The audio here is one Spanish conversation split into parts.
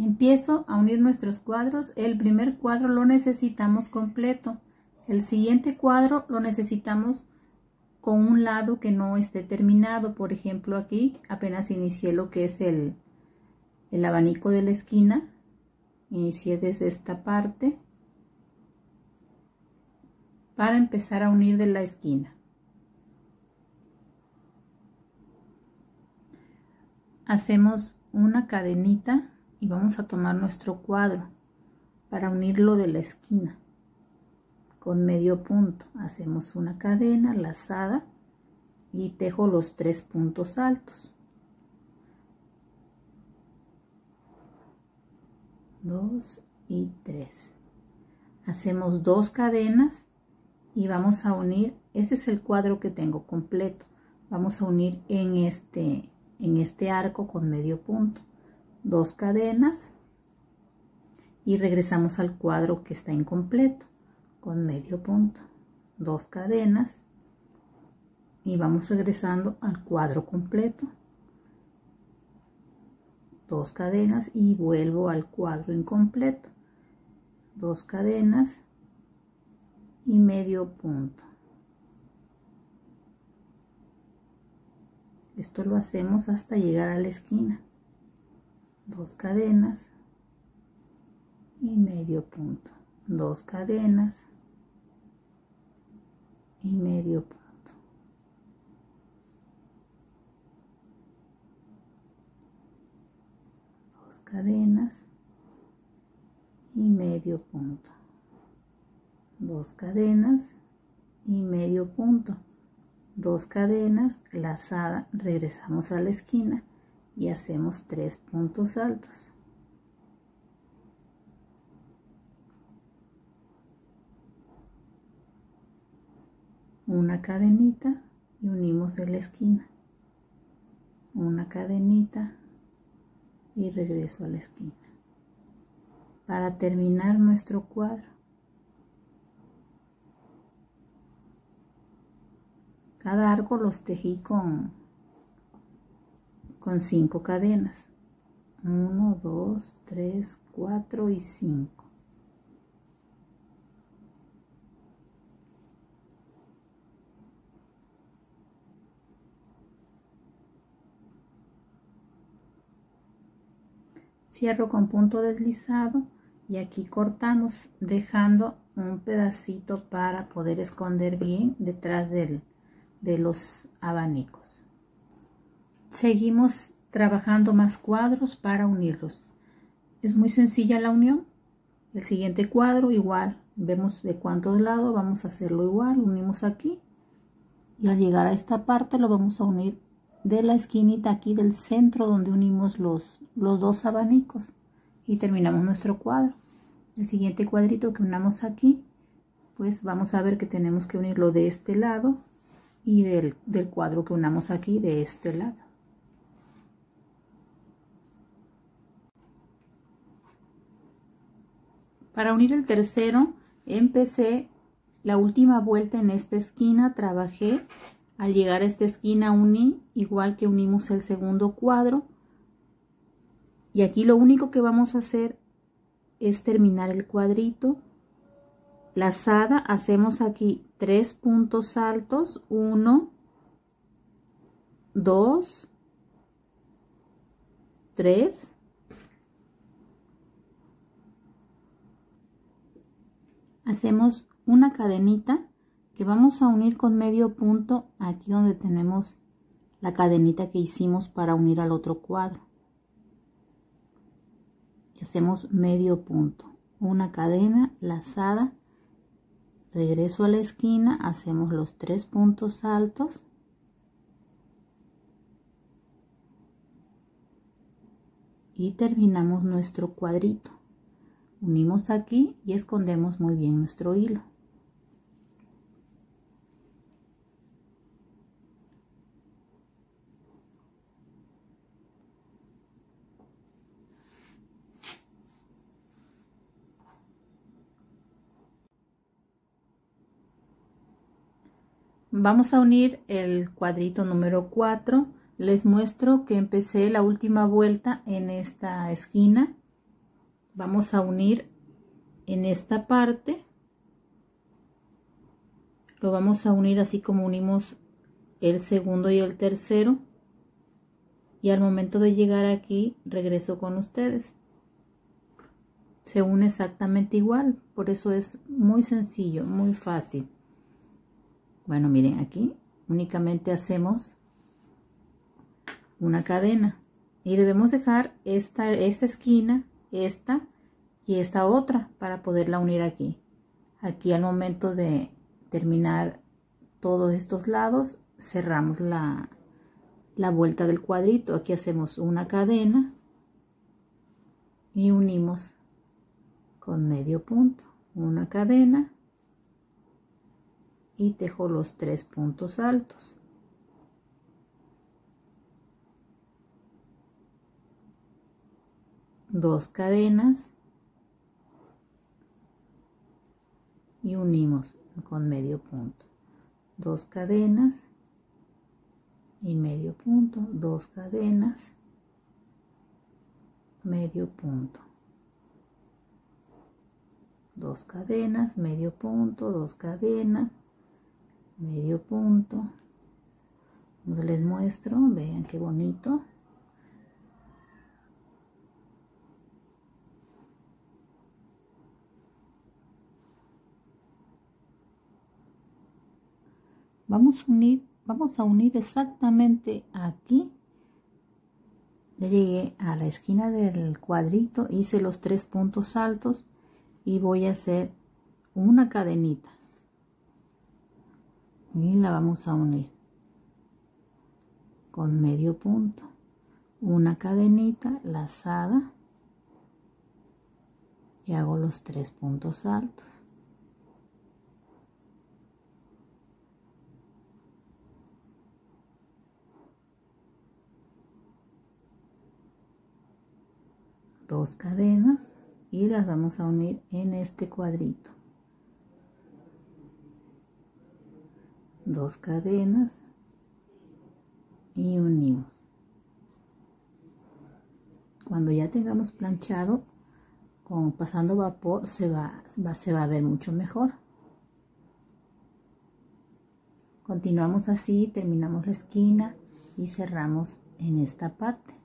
Empiezo a unir nuestros cuadros. El primer cuadro lo necesitamos completo. El siguiente cuadro lo necesitamos con un lado que no esté terminado. Por ejemplo, aquí apenas inicié lo que es el abanico de la esquina. Inicié desde esta parte para empezar a unir de la esquina. Hacemos una cadenita y vamos a tomar nuestro cuadro para unirlo de la esquina con medio punto. Hacemos una cadena lazada y tejo los 3 puntos altos. 2 y 3. Hacemos 2 cadenas y vamos a unir. Este es el cuadro que tengo completo. Vamos a unir en este arco con medio punto. 2 cadenas y regresamos al cuadro que está incompleto con medio punto. 2 cadenas y vamos regresando al cuadro completo. 2 cadenas y vuelvo al cuadro incompleto. 2 cadenas y medio punto. Esto lo hacemos hasta llegar a la esquina. 2 cadenas y medio punto. 2 cadenas y medio punto. 2 cadenas y medio punto. 2 cadenas y medio punto. 2 cadenas lazada, regresamos a la esquina y hacemos 3 puntos altos. Una cadenita y unimos de la esquina. Una cadenita y regreso a la esquina para terminar nuestro cuadro. Cada arco los tejí con 5 cadenas. 1, 2, 3, 4 y 5. Cierro con punto deslizado y aquí cortamos dejando un pedacito para poder esconder bien detrás de los abanicos. Seguimos trabajando más cuadros para unirlos. Es muy sencilla la unión. El siguiente cuadro igual, vemos de cuántos lados, vamos a hacerlo igual, unimos aquí y al llegar a esta parte lo vamos a unir de la esquinita aquí del centro donde unimos los 2 abanicos y terminamos nuestro cuadro. El siguiente cuadrito que unamos aquí, pues vamos a ver que tenemos que unirlo de este lado y del cuadro que unamos aquí de este lado. Para unir el tercero, empecé la última vuelta en esta esquina, trabajé. Al llegar a esta esquina uní, igual que unimos el segundo cuadro. Y aquí lo único que vamos a hacer es terminar el cuadrito. Lazada, hacemos aquí 3 puntos altos. 1, 2, 3. Hacemos una cadenita que vamos a unir con medio punto aquí donde tenemos la cadenita que hicimos para unir al otro cuadro. Y hacemos medio punto, una cadena lazada, regreso a la esquina, hacemos los 3 puntos altos y terminamos nuestro cuadrito. Unimos aquí y escondemos muy bien nuestro hilo. Vamos a unir el cuadrito número 4. Les muestro que empecé la última vuelta en esta esquina vamos a unir en esta parte, lo vamos a unir así como unimos el segundo y el tercero, y al momento de llegar aquí regreso con ustedes. Se une exactamente igual, por eso es muy sencillo, muy fácil. Bueno, miren, aquí únicamente hacemos una cadena y debemos dejar esta esquina, esta y esta otra para poderla unir aquí. Aquí al momento de terminar todos estos lados cerramos la vuelta del cuadrito. Aquí hacemos una cadena y unimos con medio punto, una cadena y tejo los 3 puntos altos. Dos cadenas y unimos con medio punto, dos cadenas y medio punto, dos cadenas, medio punto, dos cadenas, medio punto, dos cadenas, medio punto. Les muestro, vean qué bonito. Vamos a unir exactamente aquí. Ya llegué a la esquina del cuadrito, hice los 3 puntos altos y voy a hacer una cadenita y la vamos a unir con medio punto, una cadenita lazada y hago los 3 puntos altos. Dos cadenas y las vamos a unir en este cuadrito. Dos cadenas y unimos. Cuando ya tengamos planchado, con pasando vapor, se va a ver mucho mejor. Continuamos así, terminamos la esquina y cerramos en esta parte.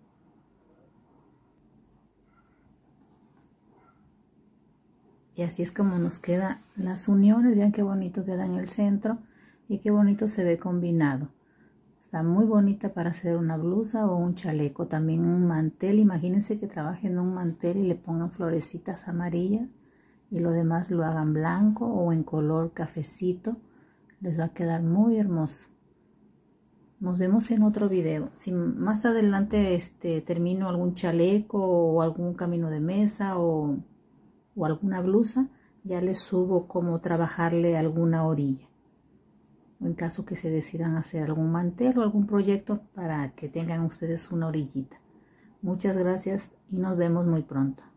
Y así es como nos quedan las uniones. Vean qué bonito queda en el centro y qué bonito se ve combinado. Está muy bonita para hacer una blusa o un chaleco, también un mantel. Imagínense que trabajen en un mantel y le pongan florecitas amarillas y lo demás lo hagan blanco o en color cafecito. Les va a quedar muy hermoso. Nos vemos en otro video. Si más adelante termino algún chaleco o algún camino de mesa o alguna blusa, ya les subo cómo trabajarle alguna orilla, en caso que se decidan hacer algún mantel o algún proyecto para que tengan ustedes una orillita. Muchas gracias y nos vemos muy pronto.